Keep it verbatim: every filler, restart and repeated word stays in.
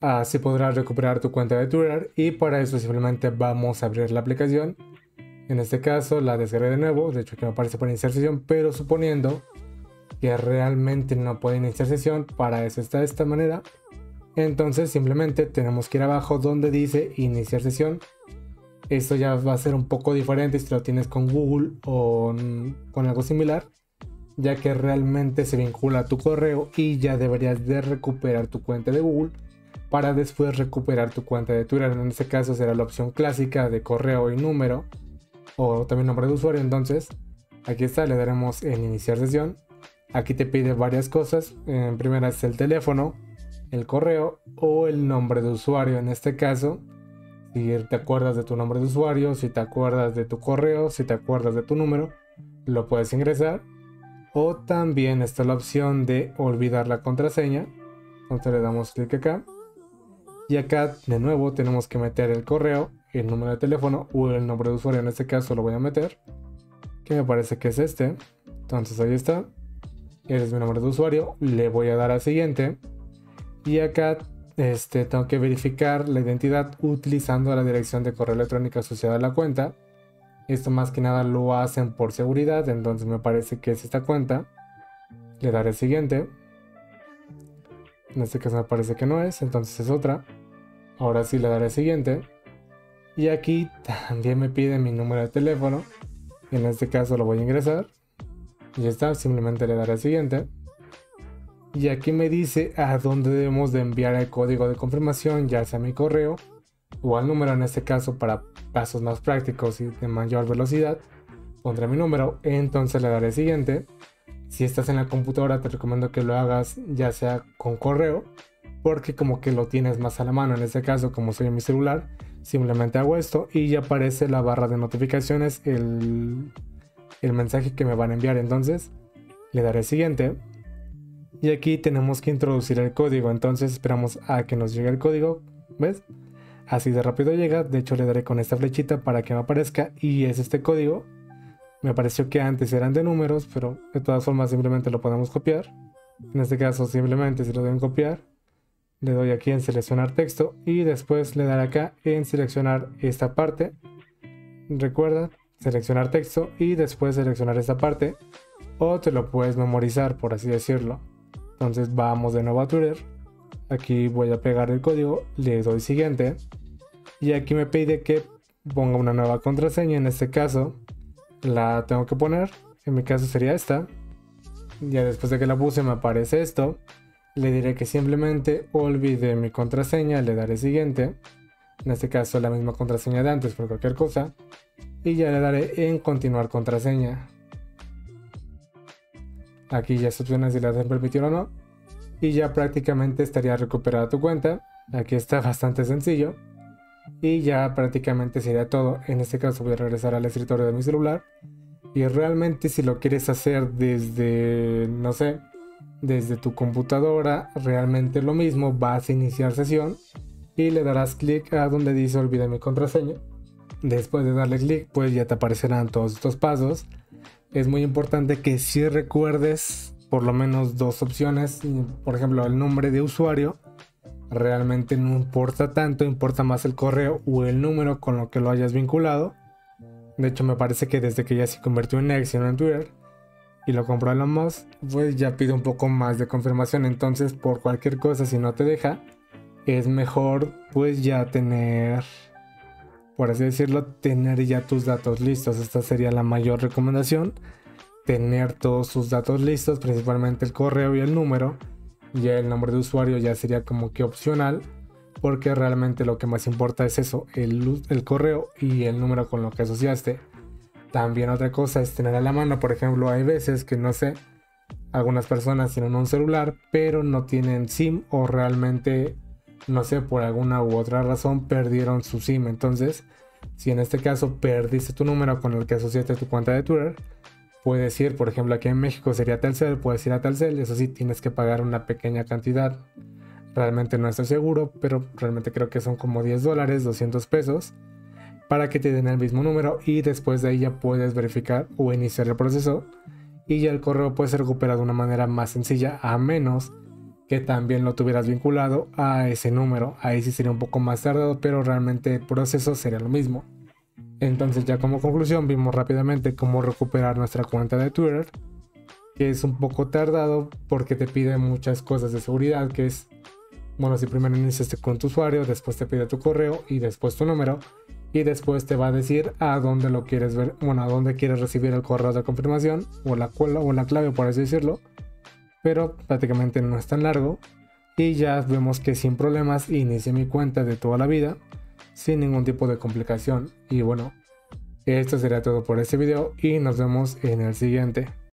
Así podrás recuperar tu cuenta de Twitter y para eso simplemente vamos a abrir la aplicación. En este caso la descargué de nuevo, de hecho que me aparece para iniciar sesión, pero suponiendo que realmente no puede iniciar sesión, para eso está de esta manera. Entonces simplemente tenemos que ir abajo donde dice iniciar sesión. Esto ya va a ser un poco diferente si lo tienes con Google o con algo similar, ya que realmente se vincula a tu correo y ya deberías de recuperar tu cuenta de Google para después recuperar tu cuenta de Twitter. En este caso será la opción clásica de correo y número, o también nombre de usuario. Entonces aquí está, le daremos en iniciar sesión. Aquí te pide varias cosas. En primera es el teléfono, el correo o el nombre de usuario. En este caso, si te acuerdas de tu nombre de usuario, si te acuerdas de tu correo, si te acuerdas de tu número, lo puedes ingresar. O también está la opción de olvidar la contraseña. Entonces le damos clic acá. Y acá de nuevo tenemos que meter el correo, el número de teléfono o el nombre de usuario. En este caso lo voy a meter, que me parece que es este. Entonces ahí está. Ese es mi nombre de usuario. Le voy a dar a siguiente. Y acá este, tengo que verificar la identidad utilizando la dirección de correo electrónico asociada a la cuenta. Esto más que nada lo hacen por seguridad. Entonces me parece que es esta cuenta. Le daré siguiente. En este caso me parece que no es, entonces es otra. Ahora sí le daré siguiente. Y aquí también me pide mi número de teléfono. En este caso lo voy a ingresar. Y ya está, simplemente le daré siguiente. Y aquí me dice a dónde debemos de enviar el código de confirmación, ya sea a mi correo o al número. En este caso, para pasos más prácticos y de mayor velocidad, pondré mi número, entonces le daré siguiente. Si estás en la computadora te recomiendo que lo hagas ya sea con correo, porque como que lo tienes más a la mano. En este caso, como soy en mi celular, simplemente hago esto y ya aparece la barra de notificaciones, el, el mensaje que me van a enviar. Entonces le daré siguiente. Y aquí tenemos que introducir el código, entonces esperamos a que nos llegue el código, ¿ves? Así de rápido llega. De hecho le daré con esta flechita para que me aparezca y es este código. Me pareció que antes eran de números, pero de todas formas simplemente lo podemos copiar. En este caso simplemente si lo doy en copiar, le doy aquí en seleccionar texto y después le daré acá en seleccionar esta parte. Recuerda, seleccionar texto y después seleccionar esta parte, o te lo puedes memorizar, por así decirlo. Entonces vamos de nuevo a Twitter. Aquí voy a pegar el código, le doy siguiente y aquí me pide que ponga una nueva contraseña. En este caso la tengo que poner, en mi caso sería esta. Ya después de que la puse me aparece esto. Le diré que simplemente olvide mi contraseña, le daré siguiente. En este caso la misma contraseña de antes por cualquier cosa. Y ya le daré en continuar contraseña. Aquí ya se opciona si le hacen permitir o no. Y ya prácticamente estaría recuperada tu cuenta. Aquí está bastante sencillo. Y ya prácticamente sería todo. En este caso voy a regresar al escritorio de mi celular. Y realmente si lo quieres hacer desde, no sé, desde tu computadora, realmente lo mismo. Vas a iniciar sesión y le darás clic a donde dice olvida mi contraseña. Después de darle clic, pues ya te aparecerán todos estos pasos. Es muy importante que si recuerdes por lo menos dos opciones. Por ejemplo, el nombre de usuario. Realmente no importa tanto, importa más el correo o el número con lo que lo hayas vinculado. De hecho me parece que desde que ya se convirtió en X y no en Twitter y lo compró Elon Musk, pues ya pide un poco más de confirmación. Entonces por cualquier cosa, si no te deja, es mejor pues ya tener, por así decirlo, tener ya tus datos listos. Esta sería la mayor recomendación, tener todos sus datos listos, principalmente el correo y el número. Ya el nombre de usuario ya sería como que opcional, porque realmente lo que más importa es eso, el, el correo y el número con lo que asociaste. También otra cosa es tener a la mano. Por ejemplo, hay veces que no sé, algunas personas tienen un celular pero no tienen SIM, o realmente no sé, por alguna u otra razón perdieron su SIM. Entonces si en este caso perdiste tu número con el que asociaste tu cuenta de Twitter, puedes ir, por ejemplo aquí en México sería Telcel, puedes ir a Telcel. Eso sí, tienes que pagar una pequeña cantidad. Realmente no estoy seguro, pero realmente creo que son como diez dólares, doscientos pesos, para que te den el mismo número, y después de ahí ya puedes verificar o iniciar el proceso y ya el correo puede ser recuperado de una manera más sencilla, a menos que también lo tuvieras vinculado a ese número. Ahí sí sería un poco más tardado, pero realmente el proceso sería lo mismo. Entonces ya como conclusión vimos rápidamente cómo recuperar nuestra cuenta de Twitter, que es un poco tardado porque te pide muchas cosas de seguridad, que es, bueno, si primero iniciaste con tu usuario, después te pide tu correo y después tu número, y después te va a decir a dónde lo quieres ver, bueno, a dónde quieres recibir el correo de confirmación o la, o la clave, por así decirlo, pero prácticamente no es tan largo. Y ya vemos que sin problemas inicié mi cuenta de toda la vida sin ningún tipo de complicación. Y bueno, esto sería todo por este video y nos vemos en el siguiente.